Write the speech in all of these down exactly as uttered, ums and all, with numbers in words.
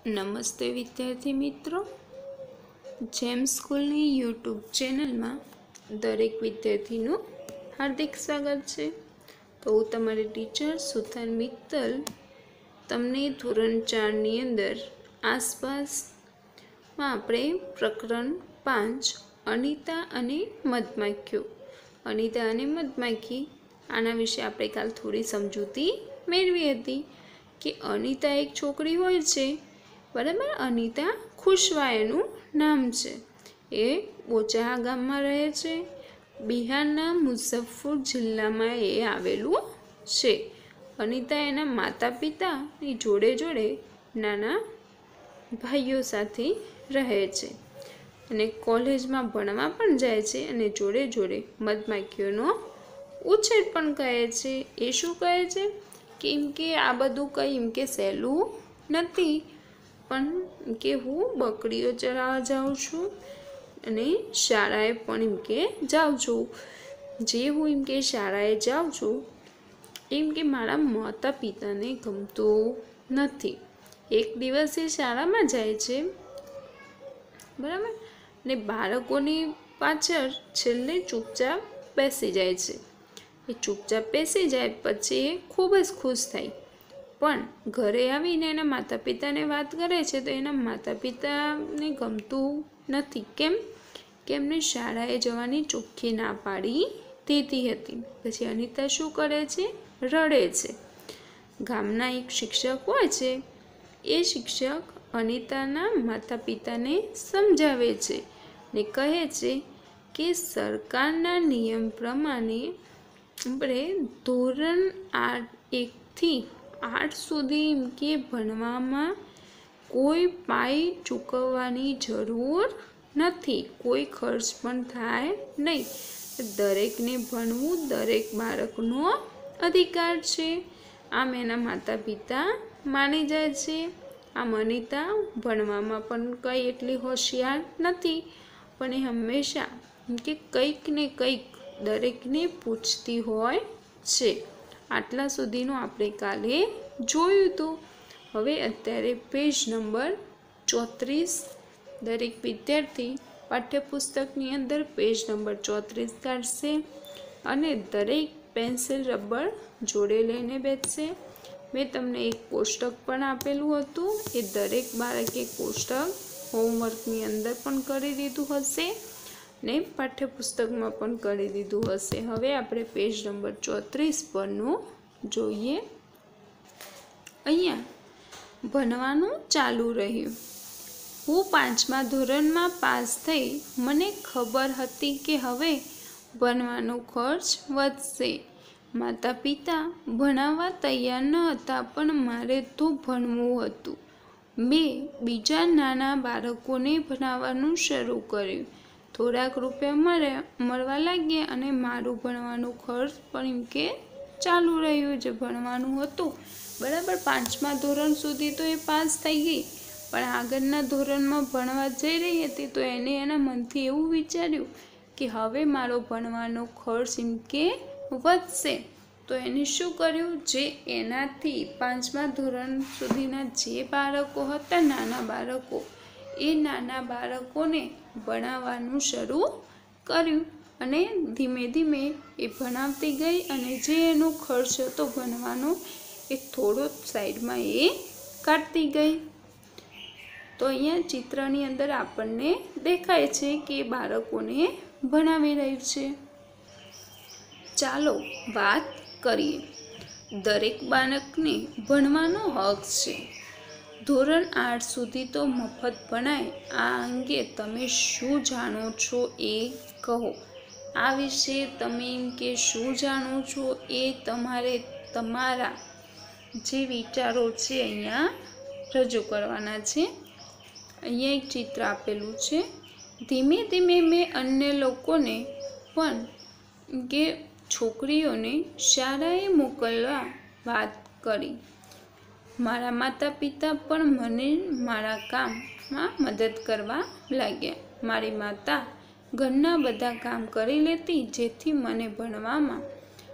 નમસ્તે વિદ્યાર્થી મિત્રો, જેમ સ્કૂલની યુટ્યુબ ચેનલમાં દરેક વિદ્યાર્થીનું હાર્દિક સ્વાગત છે। તો હું તમારી ટીચર સુથાર મિત્તલ તમને ધોરણ ચારની અંદર આસપાસમાં આપણે પ્રકરણ પાંચ અનિતા અને મધમાખીઓ અનિતા અને મધમાખી આના વિશે આપણે કાલ થોડી સમજૂતી મેળવી હતી કે અનિતા એક છોકરી હોય છે, બરાબર। અનિતા ખુશવા એનું નામ છે। એ બોચાહા ગામમાં રહે છે, બિહારના મુઝફ્ફર જિલ્લામાં એ આવેલું છે। અનિતા એના માતા પિતાની જોડે જોડે નાના ભાઈઓ સાથે રહે છે અને કોલેજમાં ભણવા પણ જાય છે અને જોડે જોડે મધમાખીઓનો ઉછેર પણ કરે છે। એ શું કહે છે? કેમ કે આ બધું કંઈ એમ કે સહેલું નથી, પણ કે હું બકરીઓ ચરાવવા જાઉં છું અને શાળાએ પણ એમ કે જાઉં છું। જે હું એમ કે શાળાએ જાઉં છું એમ કે મારા માતા પિતાને ગમતું નથી। એક દિવસ એ શાળામાં જાય છે, બરાબર, ને બાળકોની પાછળ છેલ્લે ચૂપચાપ બેસી જાય છે। એ ચૂપચાપ બેસી જાય પછી એ ખૂબ જ ખુશ થાય, પણ ઘરે આવીને એના માતા પિતાને વાત કરે છે તો એના માતા પિતાને ગમતું નથી। કેમ કે એમને શાળાએ જવાની ચોખ્ખી ના પાડી દીધી હતી। પછી અનિતા શું કરે છે? રડે છે। ગામના એક શિક્ષક હોય છે, એ શિક્ષક અનિતાના માતા પિતાને સમજાવે છે ને કહે છે કે સરકારના નિયમ પ્રમાણે આપણે ધોરણ આઠ એકથી આઠ સુધી એમ કે ભણવામાં કોઈ પાઈ ચૂકવવાની જરૂર નથી, કોઈ ખર્ચ પણ થાય નહીં। દરેકને ભણવું દરેક બાળકનો અધિકાર છે, આમ એના માતા પિતા માની જાય છે। આમ અનિતા ભણવામાં પણ કંઈ એટલી હોશિયાર નથી, પણ એ હંમેશા કે કંઈક ને કંઈક દરેકને પૂછતી હોય છે। આટલા સુધીનું આપણે કાલે જોયું હતું। હવે અત્યારે પેજ નંબર ચોત્રીસ, દરેક વિદ્યાર્થી પાઠ્યપુસ્તકની અંદર પેજ નંબર ચોત્રીસ કાઢશે અને દરેક પેન્સિલ રબર જોડે લઈને બેસશે। મેં તમને એક કોષ્ટક પણ આપેલું હતું, એ દરેક બાળકે કોષ્ટક હોમવર્કની અંદર પણ કરી દીધું હશે ને પાઠ્યપુસ્તકમાં પણ કરી દીધું હશે। હવે આપણે પેજ નંબર ચોત્રીસ પરનું જોઈએ। અહીંયા ભણવાનું ચાલુ રહ્યું। હું પાંચમા ધોરણમાં પાસ થઈ, મને ખબર હતી કે હવે ભણવાનો ખર્ચ વધશે। માતા પિતા ભણાવવા તૈયાર ન હતા, પણ મારે તો ભણવું હતું। મેં બીજા નાના બાળકોને ભણાવવાનું શરૂ કર્યું। થોડાક રૂપિયા મળ્યા મળવા લાગ્યા અને મારું ભણવાનું ખર્ચ પણ એમ કે ચાલુ રહ્યું। જે ભણવાનું હતું, બરાબર, પાંચમા ધોરણ સુધી તો એ પાસ થઈ ગઈ, પણ આગળના ધોરણમાં ભણવા જઈ રહી હતી તો એને એના મનથી એવું વિચાર્યું કે હવે મારો ભણવાનો ખર્ચ એમ કે વધશે। તો એને શું કર્યું? જે એનાથી પાંચમા ધોરણ સુધીના જે બાળકો હતા, નાના બાળકો, એ નાના બાળકોને ભણાવવાનું શરૂ કર્યું અને ધીમે ધીમે એ ભણાવતી ગઈ અને જે એનો ખર્ચ હતો ભણવાનો એ થોડો સાઈડમાં એ કાઢતી ગઈ। તો અહીંયા ચિત્રની અંદર આપણને દેખાય છે કે બાળકોને ભણાવી રહ્યું છે। ચાલો વાત કરીએ। દરેક બાળકને ભણવાનો હક છે। ધોરણ આઠ સુધી તો મફત ભણાય। આ અંગે તમે શું જાણો છો એ કહો। આ વિશે તમે એમ કે શું જાણો છો એ તમારે તમારા જે વિચારો છે અહીંયા રજૂ કરવાના છે। અહીંયા એક ચિત્ર આપેલું છે। ધીમે ધીમે મેં અન્ય લોકોને પણ કે છોકરીઓને શાળાએ મોકલવા વાત કરી। મારા માતા પિતા પણ મને મારા કામમાં મદદ કરવા લાગ્યા। મારી માતા ઘરના બધા કામ કરી લેતી, જેથી મને ભણવામાં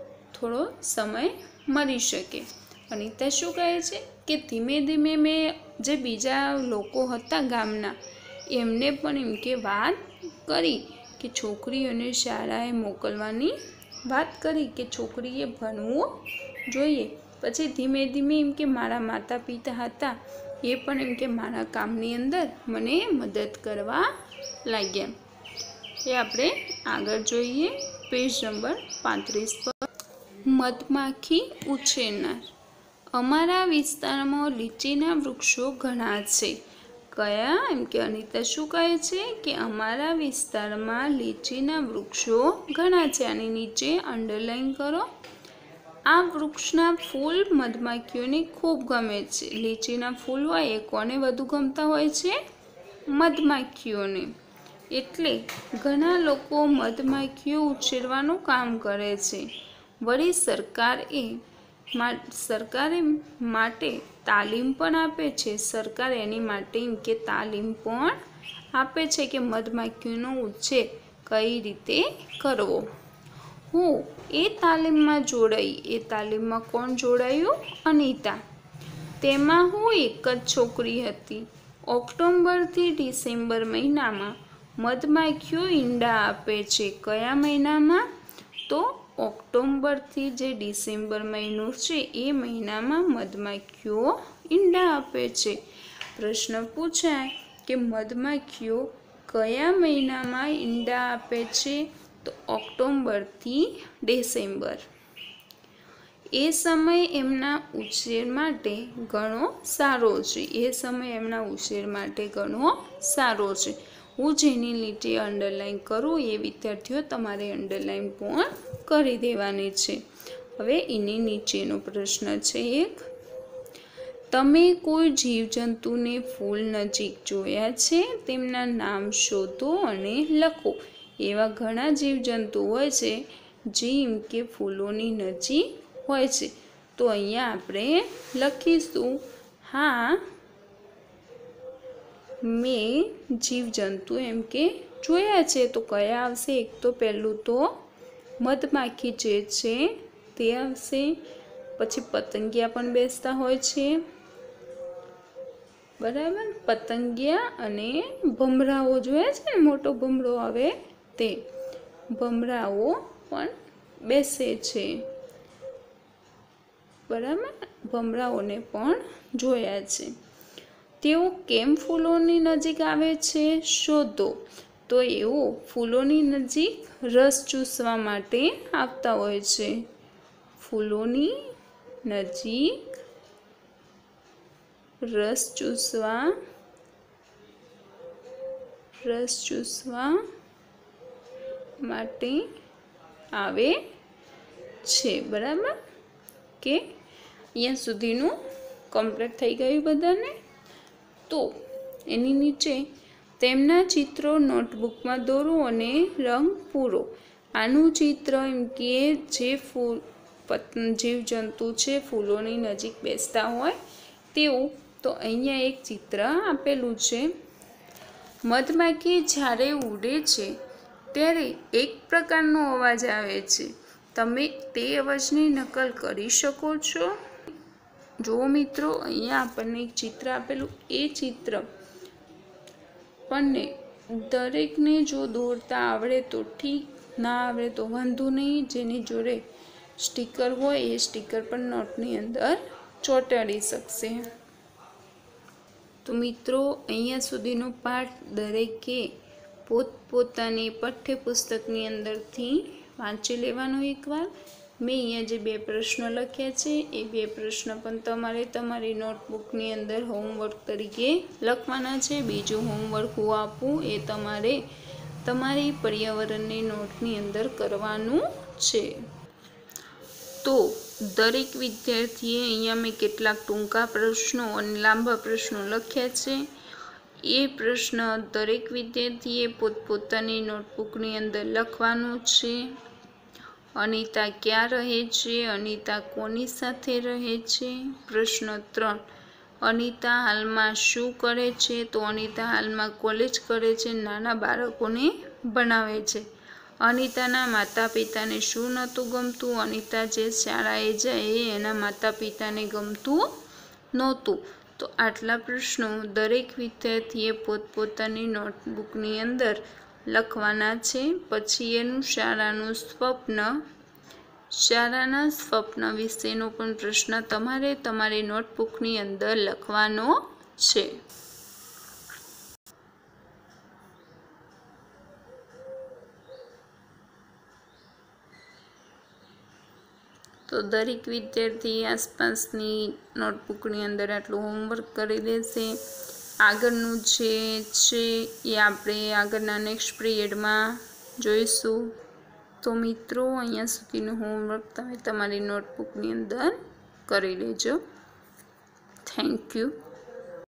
થોડો સમય મળી શકે। અનિતા શું કહે છે કે ધીમે ધીમે મેં જે બીજા લોકો હતા ગામના એમને પણ એમ કે વાત કરી કે છોકરીઓને શાળાએ મોકલવાની વાત કરી કે છોકરીએ ભણવું જોઈએ। પછી ધીમે ધીમે એમ કે મારા માતા પિતા હતા એ પણ એમ કે મારા કામની અંદર મને મદદ કરવા લાગ્યા। એ આપણે આગળ જોઈએ પેજ નંબર પાંત્રીસ પર। મધમાખી ઉછેરનાર। અમારા વિસ્તારમાં લીચીના વૃક્ષો ઘણા છે। કયા? એમ કે અનિતા શું કહે છે કે અમારા વિસ્તારમાં લીચીના વૃક્ષો ઘણા છે। આની નીચે અંડરલાઈન કરો। આ વૃક્ષના ફૂલ મધમાખીઓને ખૂબ ગમે છે। લીચીના ફૂલ હોય એ કોને વધુ ગમતા હોય છે? મધમાખીઓને। એટલે ઘણા લોકો મધમાખીઓ ઉછેરવાનું કામ કરે છે। વળી સરકાર એ સરકારે માટે તાલીમ પણ આપે છે। સરકાર એની માટે એમ કે તાલીમ પણ આપે છે કે મધમાખીઓનો ઉછેર કઈ રીતે કરવો। હું એ તાલીમમાં જોડાઈ। એ તાલીમમાં કોણ જોડાયું? અનિતા। તેમાં હું એક જ છોકરી હતી। ઓક્ટોબરથી ડિસેમ્બર મહિનામાં મધમાખીઓ ઈંડા આપે છે। કયા મહિનામાં? તો ઓક્ટોબરથી જે ડિસેમ્બર મહિનો છે એ મહિનામાં મધમાખીઓ ઈંડા આપે છે। પ્રશ્ન પૂછાય કે મધમાખીઓ કયા મહિનામાં ઈંડા આપે છે? તો ઓક્ટોબરથી ડિસેમ્બર। એ સમય એમના ઉછેર માટે ઘણો સારો છે। એ સમય એમના ઉછેર માટે ઘણો સારો છે। હું જેની નીચે અંડરલાઈન કરું એ વિદ્યાર્થીઓ તમારે અંડરલાઈન પણ કરી દેવાની છે। હવે એની નીચેનો પ્રશ્ન છે એક, તમે કોઈ જીવજંતુને ફૂલ નજીક જોયા છે? તેમના નામ શોધો અને લખો। એવા ઘણા જીવજંતુ હોય છે જેમ કે ફૂલોની નજીક હોય છે। તો અહીંયા આપણે લખીશું હા મેં જીવજંતુ એમ કે જોયા છે। તો કયા આવશે? એક તો પહેલું તો મધમાખી જે છે તે આવશે। પછી પતંગિયા પણ બેસતા હોય છે, બરાબર। પતંગિયા અને ભમરાઓ જોયા છે ને, મોટો ભમરો આવે તે ભમરાઓ પણ બેસે છે, બરાબર। ભમરાઓને પણ જોયા છે। તેઓ કેમ ફૂલોની નજીક આવે છે? શોધો। તો એઓ ફૂલોની નજીક રસ ચૂસવા માટે આવતા હોય છે। ફૂલોની નજીક રસ ચૂસવા રસ ચૂસવા માટે આવે છે, બરાબર કે અહીંયા સુધીનું કમ્પ્લીટ થઈ ગયું બધાને। તો એની નીચે તેમના ચિત્રો નોટબુકમાં દોરો અને રંગ પૂરો। આનું ચિત્ર એમ કે જે ફૂલ જીવજંતુ છે ફૂલોની નજીક બેસતા હોય તેવું। તો અહીંયા એક ચિત્ર આપેલું છે। મધમાખી જ્યારે ઉડે છે ત્યારે એક પ્રકારનો અવાજ આવે છે। તમે તે અવાજની નકલ કરી શકો છો? જો મિત્રો અહીંયા આપણને એક ચિત્ર આપેલું, એ ચિત્ર આપણને દરેકને જો દોરતા આવડે તો ઠીક, ના આવડે તો વાંધો નહીં। જેની જોડે સ્ટીકર હોય એ સ્ટીકર પણ નોટની અંદર ચોંટાડી શકશે। તો મિત્રો અહીંયા સુધીનો પાઠ દરેકે પોતપોતાની પાઠ્યપુસ્તકની અંદરથી વાંચી લેવાનો એકવાર। મેં અહીંયા જે બે પ્રશ્ન લખ્યા છે એ બે પ્રશ્ન પણ તમારે તમારી નોટબુકની અંદર હોમવર્ક તરીકે લખવાના છે। બીજું હોમવર્ક હું આપું એ તમારે તમારી પર્યાવરણની નોટની અંદર કરવાનું છે। તો દરેક વિદ્યાર્થીએ અહીંયા મેં કેટલાક ટૂંકા પ્રશ્નો અને લાંબા પ્રશ્નો લખ્યા છે। એ પ્રશ્ન દરેક વિદ્યાર્થીએ પોતપોતાની નોટબુકની અંદર લખવાનું છે। અનિતા ક્યાં રહે છે? અનિતા કોની સાથે રહે છે? પ્રશ્ન ત્રણ, અનિતા હાલમાં શું કરે છે? તો અનિતા હાલમાં કોલેજ કરે છે, નાના બાળકોને ભણાવે છે। અનિતાના માતા પિતાને શું નહોતું ગમતું? અનિતા જે શાળાએ જાય એના માતા પિતાને ગમતું નહોતું। तो आटला प्रश्नों दरेक विद्यार्थीए पोतपोतानी नोटबुकनी अंदर लखवाना छे। पछी एनुं शाळानुं स्वप्न शाळाना स्वप्न विशेनो पण प्रश्न तमारे तमारी नोटबुकनी अंदर लखवानो छे। तो दरेक विद्यार्थी आसपासनी नोटबुकनी अंदर आटलुं होमवर्क करी लेशे। आगळनुं जे छे ए आपणे आगळना नेक्स्ट पीरियडमां जोईशुं। तो मित्रों अहींया सुधीनुं होमवर्क तमे तमारी नोटबुकनी अंदर करी लेजो। Thank you.